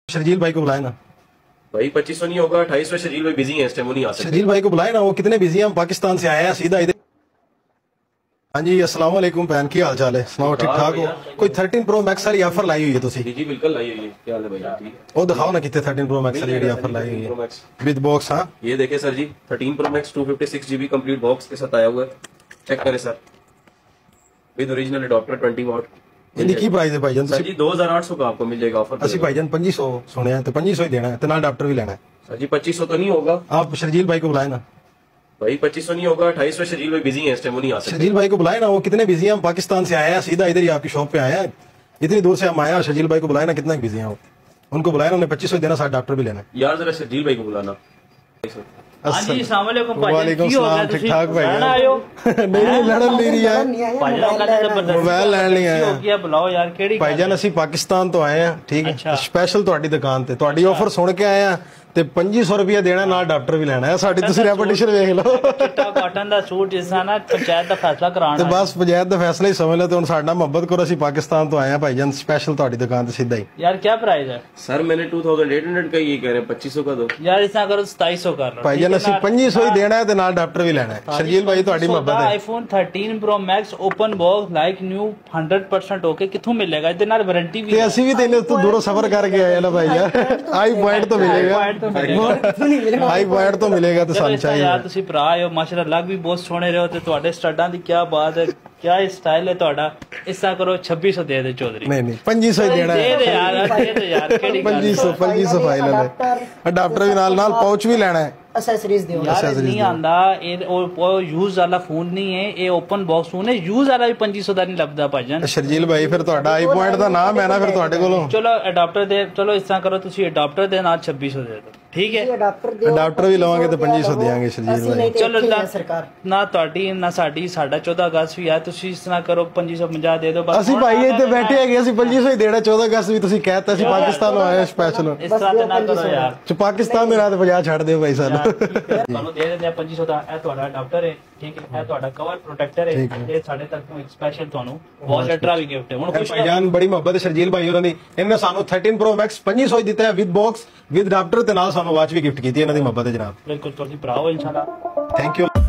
शर्जील भाई को बुलाए ना भाई 2500 नहीं होगा, 2800 शर्जील भाई बिजी हैं इस टाइम, वो नहीं आ सकते। शर्जील भाई को बुलाए ना, वो कितने बिजी हैं, हम पाकिस्तान से आए हैं सीधा इधर। हाँ जी, अस्सलाम वालेकुम भैन, की हाल चाल है? सुनाओ, ठीक ठाक हो? कोई 13 प्रो मैक्स वाली ऑफर लाई हुई है तुसी? जी बिल्कुल लाई हुई है। क्या हाल है भाई? ठीक है, वो दिखाओ ना कितने 13 प्रो मैक्स वाली ऑफर लाई हुई है विद बॉक्स। हाँ ये देखे सर जी, 13 pro max 256 GB complete box के साथ आया हुआ है। चेक करें sir, with original adapter 20 watt. इनकी की प्राइस है भाईजान? सर जी 2800 का आपको मिल जाएगा ऑफर। असि भाईजान 2500 सुने हैं, तो 2500 ही देना है, तो ना अडाप्टर भी लेना है। सर जी 2500 तो नहीं होगा। आप शर्जील भाई को बुलाए ना। भाई 2500 नहीं होगा, 2800 शर्जील भाई बिजी हैं इस टाइम, वो नहीं आ सकते। शर्जील भाई को बुलाए ना, वो कितने बिजी हैं, हम पाकिस्तान से आए हैं सीधा इधर ही आपकी शॉप पे आए हैं, इतनी दूर से हम आए हैं। शर्जील भाई को बुलाए ना, कितना बिजी हैं वो, उनको बुलाए ना, उन्हें 2500 देना, साथ अडाप्टर भी लेना है। यार जरा शर्जील भाई को बुलाना। हाँ जी, अस्सलाम वालेकुम भाई। वालेकुम सलाम, ठीक ठाक भाई? नहीं लड़न नहीं रही है, मोबाइल लैन नहीं आया। बुलाओ यार, केड़ी भाईजान ਅਸੀਂ पाकिस्तान तो आए हैं, ठीक है, स्पेशल ਤੁਹਾਡੀ ਦੁਕਾਨ ਤੇ ਤੁਹਾਡੀ ਆਫਰ ਸੁਣ ਕੇ ਆਏ ਆ ਤੇ 2500 ਰੁਪਏ ਦੇਣਾ, ਨਾਲ ਅਡਾਪਟਰ ਵੀ ਲੈਣਾ ਹੈ। ਸਾਡੀ ਤੁਸੀਂ ਰੈਪੀਟੀਸ਼ਨ ਵੇਖ ਲਓ। ਚਿੱਟਾ ਕਾਟਨ ਦਾ ਸੂਟ ਜਿਸ ਤਰ੍ਹਾਂ ਨਾ ਪੰਚਾਇਤ ਦਾ ਫੈਸਲਾ ਕਰਾਉਣਾ ਤੇ ਬਸ ਪੰਚਾਇਤ ਦਾ ਫੈਸਲਾ ਹੀ ਸਮਝ ਲਓ। ਤੇ ਹੁਣ ਸਾਡਾ ਮੁਹੱਬਤ ਕਰੋ, ਅਸੀਂ ਪਾਕਿस्तान ਤੋਂ ਆਏ ਆ ਭਾਈਜਾਨ, स्पेशल ਤੁਹਾਡੀ ਦੁਕਾਨ ਤੇ ਸਿੱਧਾ ਹੀ। यार क्या प्राइस है सर मैंने 2800 का ये कह रहे हैं, 2500 का दो यार, इस करो 2700 कर लो ਭਾਈਜਾਨ। ਅਸੀਂ 2500 ਹੀ ਦੇਣਾ ਹੈ ਤੇ ਨਾਲ ਅਡਾਪਟਰ ਵੀ ਲੈਣਾ ਹੈ। ਸ਼ਰਜੀਲ ਭਾਈ ਤੁਹਾਡੀ ਮੁਹੱਬਤ ਹੈ। IPhone 13 Pro Max open box like new 100% ਹੋਕੇ ਕਿੱਥੋਂ ਮਿਲੇਗਾ? ਇਹਦੇ ਨਾਲ ਵਾਰੰਟੀ ਵੀ ਤੇ ਅਸੀਂ ਵੀ ਤੈਨੂੰ ਤੋਂ ਦੂਰੋਂ ਸਫ਼ਰ ਕਰਕੇ ਆਏ ਨਾ ਭਾਈਜਾਨ। ਆਈ ਪੁਆਇੰਟ ਤੋਂ ਮਿਲੇਗਾ, ਹਾਈ ਪੁਆਇੰਟ ਤੋਂ ਮਿਲੇਗਾ ਤੇ ਸਾਨੂੰ ਚਾਹੀਦਾ। ਯਾਰ ਤੁਸੀਂ ਭਰਾ ਆਇਓ, ਮਾਸ਼ਾਅੱਲਾ ਲੱਗ ਵੀ ਬਹੁਤ ਸੋਹਣੇ ਰਹੋ ਤੇ ਤੁਹਾਡੇ ਸਟੱਡਾਂ ਦੀ ਕੀ ਬਾਤ ਹੈ, क्या स्टाइल है ਤੁਹਾਡਾ। ਇਸ ਤਰ੍ਹਾਂ ਕਰੋ 2600 ਦੇ ਦੇ ਚੌਧਰੀ। ਨਹੀਂ 2500 ਹੀ ਦੇਣਾ ਹੈ। ਦੇ ਦੇ ਯਾਰ, ਦੇ ਦੇ ਯਾਰ, ਕਿਹੜੀ 2500 ਫਾਈਨਲ ਹੈ। ਅਡਾਪਟਰ ਵੀ ਨਾਲ ਪਾਉਚ ਵੀ ਲੈਣਾ ਹੈ। एक्सेसरीज दियो यार नहीं आंदा ये यूज वाला फोन नहीं है, ये ओपन बॉक्स फोन है। यूज वाला भी 2500 ਦਾ ਨਹੀਂ ਲੱਭਦਾ ਭਾਜਨ। ਸ਼ਰਜੀਲ ਭਾਈ ਫਿਰ ਤੁਹਾਡਾ ਆਈ ਪੁਆਇੰਟ ਦਾ ਨਾਮ ਹੈ ਨਾ, ਫਿਰ ਤੁਹਾਡੇ ਕੋਲੋਂ ਚਲੋ ਅਡਾਪਟਰ ਦੇ, ਚਲੋ ਇਸ ਤਰ੍ਹਾਂ ਕਰੋ ਤੁਸੀਂ ਅਡਾਪਟਰ ਦੇ ਨਾਲ 2600 ਦੇ ਦਿਓ, ਠੀਕ ਹੈ? ਅਡਾਪਟਰ ਵੀ ਲਵਾਂਗੇ ਤੇ 2500 ਦੇਵਾਂਗੇ ਸ਼ਰਜੀਲ ਭਾਈ। ਚਲੋ ਨਾ ਤੁਹਾਡੀ ਨਾ ਸਾਡੀ, ਸਾਡਾ 14 ਅਗਸਤ ਵੀ ਆ, ਤੁਸੀਂ ਇਸ ਤਰ੍ਹਾਂ ਕਰੋ 2550 ਦੇ ਦਿਓ ਬਸ। ਅਸੀਂ ਭਾਈ ਇੱਥੇ ਬੈਠੇ ਹੈਗੇ, ਅਸੀਂ 2500 ਹੀ ਦੇਣਾ। 14 ਅਗਸਤ ਵੀ ਤੁਸੀਂ ਕਹਿਤਾ ਸੀ ਪਾਕਿਸਤਾਨ ਤੋਂ ਆਏ ਸਪੈਸ਼ਲ। ਇਸ ਤਰ੍ਹਾਂ ਤੇ ਨਾ ਕਰੋ ਯਾਰ, ਪਾਕਿਸਤਾਨ ਦੇ ਨਾਲ 50 ਛੱਡ ਦਿਓ ਭਾਈ ਸਾਨੂੰ। ਤੁਹਾਨੂੰ ਦੇ ਦਿੰਦੇ ਆ 2500 ਦਾ। ਇਹ ਤੁਹਾਡਾ ਅਡਾਪਟਰ ਹੈ, ਠੀਕ ਹੈ, ਇਹ ਤੁਹਾਡਾ ਕਵਰ ਪ੍ਰੋਟੈਕਟਰ ਹੈ, ਇਹ ਸਾਡੇ ਤਰਫੋਂ ਇੱਕ ਸਪੈਸ਼ਲ ਤੁਹਾਨੂੰ ਵਾਚ ਅਲਟਰਾ ਵੀ ਗਿਫਟ ਹੈ। ਹੁਣ ਭਾਈਜਾਨ ਬੜੀ ਮੁਹੱਬਤ ਹੈ ਸ਼ਰਜੀਲ ਭਾਈ ਹੋਰਾਂ ਦੀ, ਇਹਨਾਂ ਸਾਨੂੰ 13 Pro Max 2500 ਹੀ ਦਿੱਤਾ ਹੈ ਵਿਦ ਬਾਕਸ ਵਿਦ ਅਡਾਪਟਰ ਤੇ ਨਾਲ ਸਾਨੂੰ ਵਾਚ ਵੀ ਗਿਫਟ ਕੀਤੀ ਹੈ। ਇਹਨਾਂ ਦੀ ਮੁਹੱਬਤ ਹੈ ਜਨਾਬ। ਬਿਲਕੁਲ, ਤੁਸੀਂ ਭਰਾ ਹੋ ਇਨਸ਼ਾਅੱਲਾ। Thank you.